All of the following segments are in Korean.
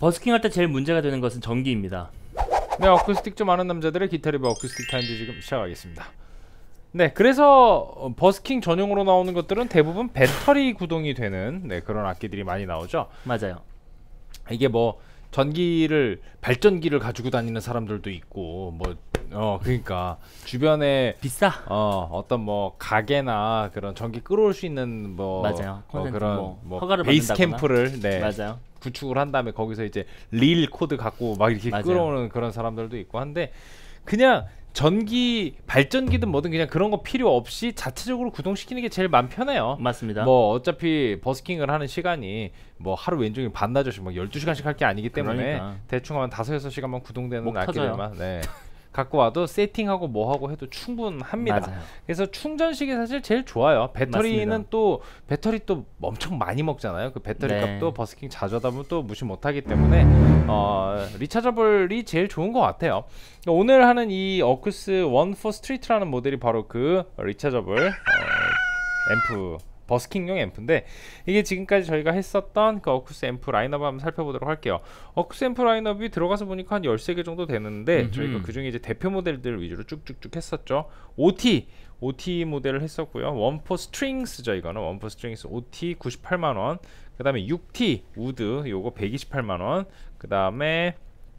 버스킹 할 때 제일 문제가 되는 것은 전기입니다. 네, 어쿠스틱 좀 아는 남자들의 기타 리뷰 어쿠스틱 타임즈 지금 시작하겠습니다. 네, 그래서 버스킹 전용으로 나오는 것들은 대부분 배터리 구동이 되는 그런 악기들이 많이 나오죠. 맞아요. 이게 뭐 전기를 발전기를 가지고 다니는 사람들도 있고 뭐 그러니까 주변에 비싸. 어떤 뭐 가게나 그런 전기 끌어올 수 있는 뭐 맞아요. 그런 허가를 베이스 받는다거나. 캠프를 맞아요. 구축을 한 다음에 거기서 이제 릴 코드 갖고 막 이렇게 맞아요. 끌어오는 그런 사람들도 있고 한데 그냥 전기 발전기든 뭐든 그냥 그런 거 필요 없이 자체적으로 구동시키는 게 제일 마음 편해요. 맞습니다. 뭐 어차피 버스킹을 하는 시간이 뭐 하루 왼종일 반나절씩 막 12시간씩 할 게 아니기 때문에 그러니까. 대충 한 5-6시간만 구동되는 목 악기들만 갖고 와도 세팅하고 뭐 하고 해도 충분합니다. 맞아요. 그래서 충전식이 사실 제일 좋아요. 배터리는 맞습니다. 또 배터리 또 엄청 많이 먹잖아요. 그 배터리 네. 값도 버스킹 자주 하다 보면 또 무시 못하기 때문에 리차저블이 제일 좋은 것 같아요. 오늘 하는 이 어쿠스 원포 스트리트라는 모델이 바로 그 리차저블 앰프 버스킹용 앰프인데 이게 지금까지 저희가 했었던 그 어쿠스 앰프 라인업을 한번 살펴보도록 할게요. 어쿠스 앰프 라인업이 들어가서 보니까 한 13개 정도 되는데 저희가 그중에 이제 대표 모델들 위주로 쭉쭉쭉 했었죠. OT 모델을 했었고요. 원포 스트링스죠. 이거는 원포 스트링스 OT 98만원, 그 다음에 6T 우드 요거 128만원, 그 다음에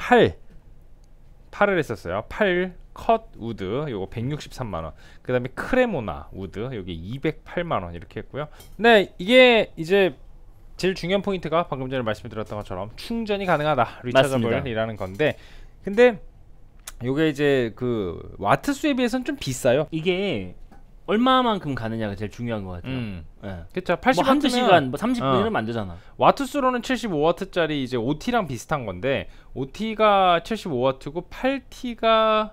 8을 했었어요. 8 컷 우드 요거 163만원, 그 다음에 크레모나 우드 여기 208만원 이렇게 했고요. 네, 이게 이제 제일 중요한 포인트가 방금 전에 말씀드렸던 것처럼 충전이 가능하다, 리차저블이라는 건데, 근데 요게 이제 그 와트 수에 비해서는 좀 비싸요. 이게 얼마만큼 가느냐가 제일 중요한 것 같아요. 네. 그쵸. 80와트면 뭐 한두 시간, 뭐 30분이면 안 되잖아. 와트 수로는 75와트짜리 이제 OT랑 비슷한 건데, OT가 75와트고 8T가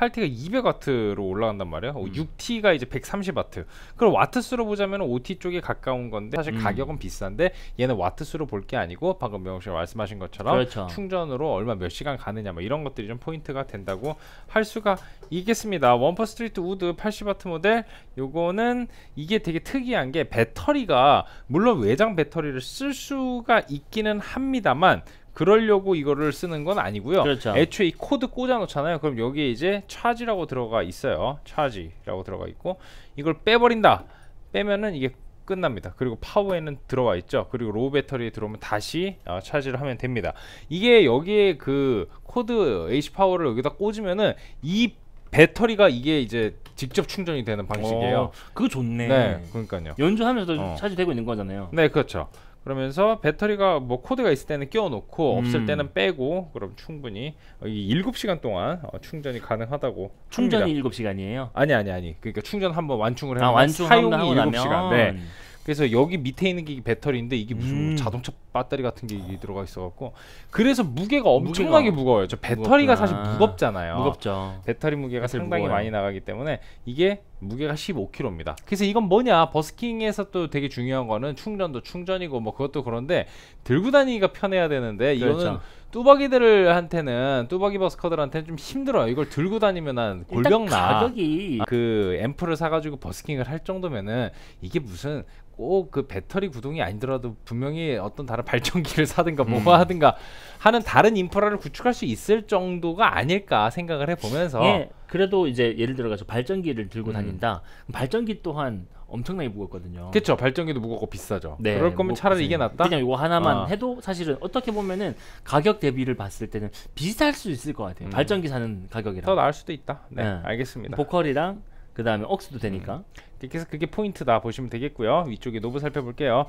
200와트로 올라간단 말이에요. 6T가 이제 130와트. 그럼 와트 수로 보자면 OT 쪽에 가까운 건데 사실 가격은 비싼데 얘는 와트 수로 볼 게 아니고 방금 명호 씨가 말씀하신 것처럼 그렇죠. 충전으로 얼마 몇 시간 가느냐 뭐 이런 것들이 좀 포인트가 된다고 할 수가 있겠습니다. 원포 스트리트 우드 80와트 모델 요거는 이게 되게 특이한 게 배터리가 물론 외장 배터리를 쓸 수가 있기는 합니다만 그러려고 이거를 쓰는 건 아니고요. 그렇죠. 애초에 이 코드 꽂아 놓잖아요. 그럼 여기에 이제 차지라고 들어가 있어요. 차지라고 들어가 있고 이걸 빼버린다. 빼면은 이게 끝납니다. 그리고 파워에는 들어와 있죠. 그리고 로우 배터리에 들어오면 다시 차지를 하면 됩니다. 이게 여기에 그 코드 H 파워를 여기다 꽂으면은 이 배터리가 이게 이제 직접 충전이 되는 방식이에요. 그거 좋네. 네, 그러니까요. 연주하면서도 차지되고 있는 거잖아요. 네, 그렇죠. 그러면서 배터리가 뭐 코드가 있을 때는 끼워놓고 없을 때는 빼고 그럼 충분히 7시간 동안 충전이 가능하다고 충전이 합니다. 7시간이에요? 아니 그러니까 충전 한번 완충을 하면 완충 사용이 하고 7시간. 네. 그래서 여기 밑에 있는 게 배터리인데 이게 무슨 자동차 배터리 같은 게 들어가 있어갖고 그래서 무게가 엄청나게 무거워요. 저 배터리가 사실 무겁잖아요. 무겁죠. 배터리 무게가 상당히 무거워요. 많이 나가기 때문에 이게 무게가 15kg입니다. 그래서 이건 뭐냐, 버스킹에서 또 되게 중요한 거는 충전도 충전이고 뭐 그것도 그런데 들고 다니기가 편해야 되는데 이거는 그렇죠. 뚜벅이들한테는 뚜벅이 버스커들한테는 좀 힘들어요. 이걸 들고 다니면은 골병나. 가격이 그 앰프를 사가지고 버스킹을 할 정도면은 이게 무슨 꼭 그 배터리 구동이 아니더라도 분명히 어떤 다른 발전기를 사든가 뭐 하든가 하는 다른 인프라를 구축할 수 있을 정도가 아닐까 생각을 해보면서 예, 그래도 이제 예를 들어서 발전기를 들고 다닌다. 그럼 발전기 또한 엄청나게 무겁거든요. 그쵸. 발전기도 무겁고 비싸죠. 네, 그럴 거면 차라리 이게 낫다? 그냥 이거 하나만 해도 사실은 어떻게 보면은 가격 대비를 봤을 때는 비슷할 수 있을 것 같아요. 발전기 사는 가격이랑 더 나을 수도 있다. 네, 네. 알겠습니다. 보컬이랑 그 다음에 억스도 되니까. 그래서 그게 포인트다 보시면 되겠고요. 위쪽에 노브 살펴볼게요.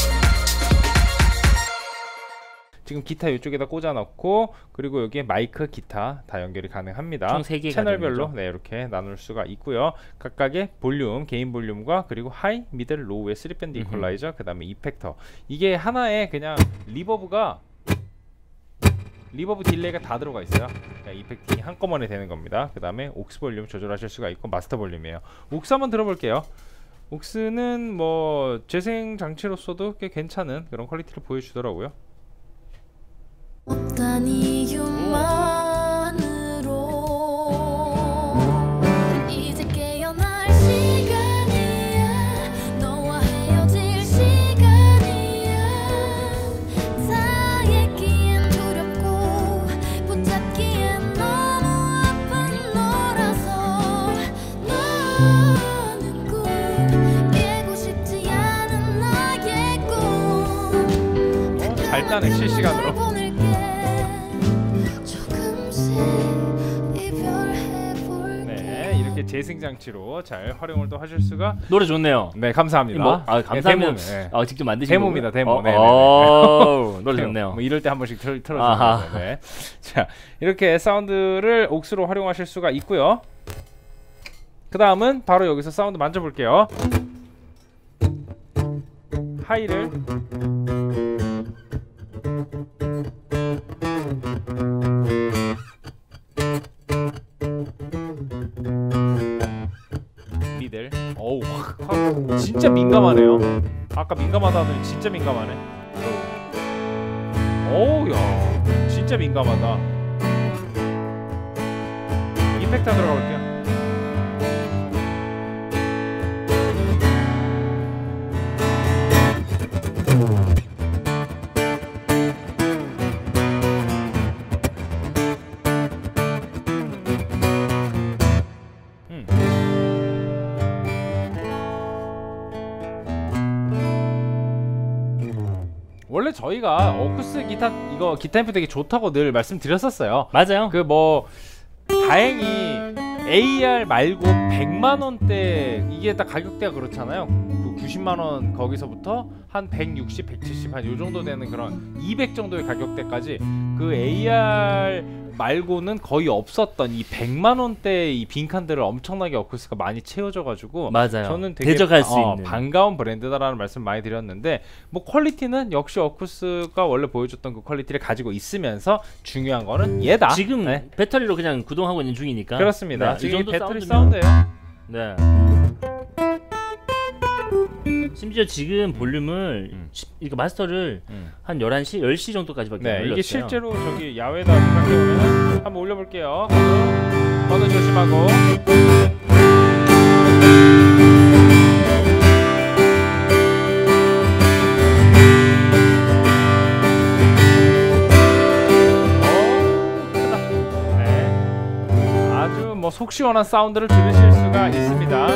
지금 기타 이쪽에다 꽂아 넣고 그리고 여기에 마이크, 기타 다 연결이 가능합니다. 총 3개가 채널별로 네, 이렇게 나눌 수가 있고요. 각각의 볼륨, 개인 볼륨과 그리고 하이, 미들, 로우의 3밴드 이퀄라이저, 그 다음에 이펙터. 이게 하나에 그냥 리버브 딜레이가 다 들어가 있어요. 이펙팅이 한꺼번에 되는 겁니다. 그 다음에 옥스 볼륨 조절하실 수가 있고 마스터 볼륨이에요. 옥스 한번 들어볼게요. 옥스는 뭐 재생 장치로서도 꽤 괜찮은 그런 퀄리티를 보여주더라고요. 어떤 이유만으로 이제 깨어날 시간이야. 너와 헤어질 시간이야. 다 얘기엔 두려워. 한 잔에 실시간으로. 네, 이렇게 재생 장치로 잘 활용을 또 하실 수가. 노래 좋네요. 네, 감사합니다. 뭐, 감사합니다. 네. 직접 만드신 데모입니다, 데모. 네, 노래 좋네요. 뭐 이럴 때 한 번씩 틀어주는 거예요. 네. 자, 이렇게 사운드를 옥스로 활용하실 수가 있고요. 그 다음은 바로 여기서 사운드 만져볼게요. 하이를 미들. 어우, 진짜 민감하네요. 아까 민감하다더니 진짜 민감하네. 어우, 야, 진짜 민감하다. 임팩트 들어가 볼게요. 원래 저희가 어쿠스 기타 이거 기타 앰프 되게 좋다고 늘 말씀드렸었어요. 맞아요. 그 뭐 다행히 AR 말고 100만 원대 이게 딱 가격대가 그렇잖아요. 그 90만 원 거기서부터 한 160, 170 한 요 정도 되는 그런 200 정도의 가격대까지 그 AR 말고는 거의 없었던 이 100만 원대 이 빈칸들을 엄청나게 어쿠스가 많이 채워져 가지고 맞아요. 저는 되게 대적할 수 있는 반가운 브랜드다라는 말씀 많이 드렸는데 뭐 퀄리티는 역시 어쿠스가 원래 보여줬던 그 퀄리티를 가지고 있으면서 중요한 거는 얘다. 지금 네. 배터리로 그냥 구동하고 있는 중이니까. 그렇습니다. 네, 지금 이 정도 배터리 사운드면- 사운드예요. 네. 심지어 지금 볼륨을 이거 마스터를 한 11시, 10시 정도까지밖에 안 네, 올렸어요. 이게 실제로 저기 야외다 생각해보면 한번 올려볼게요. 번호 조심하고. 네, 아주 뭐 속 시원한 사운드를 들으실 수가 있습니다.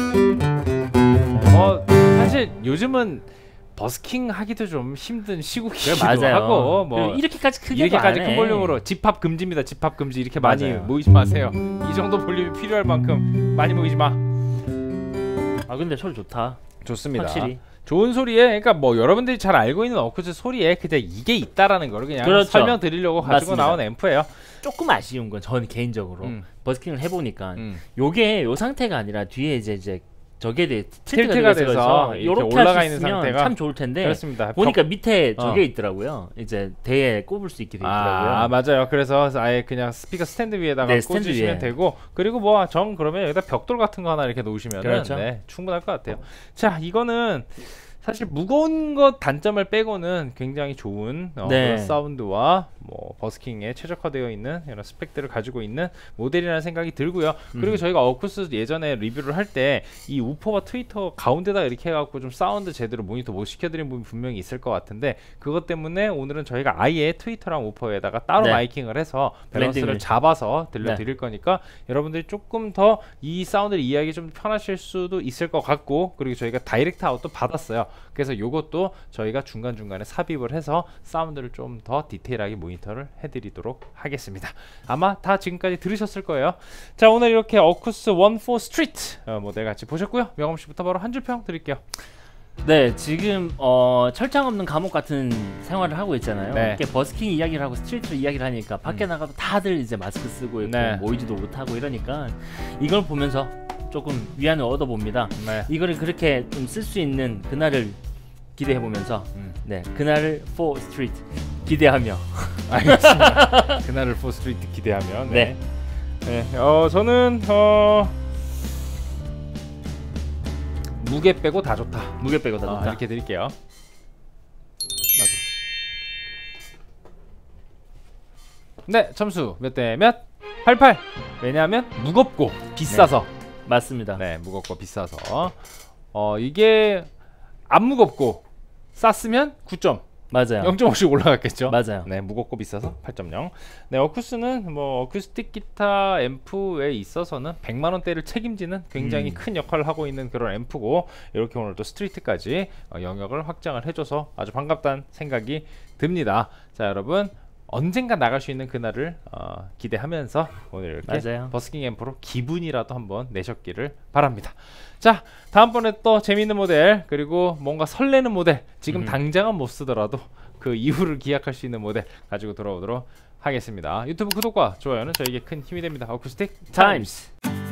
사실 요즘은 버스킹 하기도 좀 힘든 시국이기도 맞아요. 하고 뭐 이렇게까지 크게 이렇게까지 안 큰 해. 볼륨으로 집합 금지입니다. 집합 금지. 이렇게 많이 맞아요. 모이지 마세요. 이 정도 볼륨이 필요할 만큼 많이 모이지 마. 근데 소리 좋다. 좋습니다. 확실히. 좋은 소리에, 그러니까 뭐 여러분들이 잘 알고 있는 어쿠스 소리에 그냥 이게 있다라는 거를 그냥 그렇죠. 설명드리려고 가지고 맞습니다. 나온 앰프예요. 조금 아쉬운 건 저는 개인적으로 버스킹을 해보니까 음. 요게 요 상태가 아니라 뒤에 이제 저게 돼 틸트가 돼서 이렇게 요렇게 올라가 할 수 있는 있으면 상태가 참 좋을 텐데 그렇습니다. 보니까 밑에 저게 있더라고요. 이제 대에 꼽을 수 있게 돼 있더라고요. 맞아요. 그래서 아예 그냥 스피커 스탠드 위에다가 네, 스탠드 꽂으시면 위에. 되고, 그리고 뭐 그러면 여기다 벽돌 같은 거 하나 이렇게 놓으시면 그렇죠. 네, 충분할 것 같아요. 자, 이거는 사실 무거운 것 단점을 빼고는 굉장히 좋은 네. 그런 사운드와 뭐 버스킹에 최적화되어 있는 이런 스펙들을 가지고 있는 모델이라는 생각이 들고요. 그리고 저희가 어쿠스 예전에 리뷰를 할 때 이 우퍼와 트위터 가운데다 이렇게 해갖고 좀 사운드 제대로 모니터 못 시켜드린 부분이 분명히 있을 것 같은데, 그것 때문에 오늘은 저희가 아예 트위터랑 우퍼에다가 따로 네. 마이킹을 해서 밸런스를 블렌딩을. 잡아서 들려드릴 거니까 여러분들이 조금 더 이 사운드를 이해하기 좀 편하실 수도 있을 것 같고, 그리고 저희가 다이렉트 아웃도 받았어요. 그래서 요것도 저희가 중간중간에 삽입을 해서 사운드를 좀 더 디테일하게 모니터를 해드리도록 하겠습니다. 아마 다 지금까지 들으셨을 거예요. 자, 오늘 이렇게 어쿠스 1.4 스트리트 모델 같이 보셨고요. 명엄 씨부터 바로 한 줄 평 드릴게요. 네, 지금 철장 없는 감옥 같은 생활을 하고 있잖아요. 네. 이렇게 버스킹 이야기를 하고 스트리트 이야기를 하니까 밖에 나가도 다들 이제 마스크 쓰고 이렇게 네. 모이지도 못하고 이러니까 이걸 보면서 조금 위안을 얻어봅니다. 네. 이거를 그렇게 좀 쓸 수 있는 그날을 기대해 보면서 네, 그날을 4 스트리트 기대하며 알겠습니다. 그날을 4 스트리트 기대하면 네. 저는 무게 빼고 다 좋다. 무게 빼고 다 좋다. 이렇게 드릴게요. 네, 점수 몇 대 몇? 88. 왜냐하면 무겁고 비싸서. 맞습니다. 네, 무겁고 비싸서. 이게 안 무겁고 쌌으면 9점. 맞아요. 0.5씩 올라갔겠죠. 맞아요. 네, 무겁고 비싸서 8.0. 네, 어쿠스는 뭐 어쿠스틱 기타 앰프에 있어서는 100만 원대를 책임지는 굉장히 큰 역할을 하고 있는 그런 앰프고, 이렇게 오늘 또 스트리트까지 영역을 확장을 해줘서 아주 반갑다는 생각이 듭니다. 자, 여러분 언젠가 나갈 수 있는 그날을 기대하면서 오늘 이렇게 맞아요. 버스킹 앰프로 기분이라도 한번 내셨기를 바랍니다. 자, 다음번에 또 재미있는 모델, 그리고 뭔가 설레는 모델, 지금 당장은 못 쓰더라도 그 이후를 기약할 수 있는 모델 가지고 돌아오도록 하겠습니다. 유튜브 구독과 좋아요는 저에게 큰 힘이 됩니다. 어쿠스틱 타임스.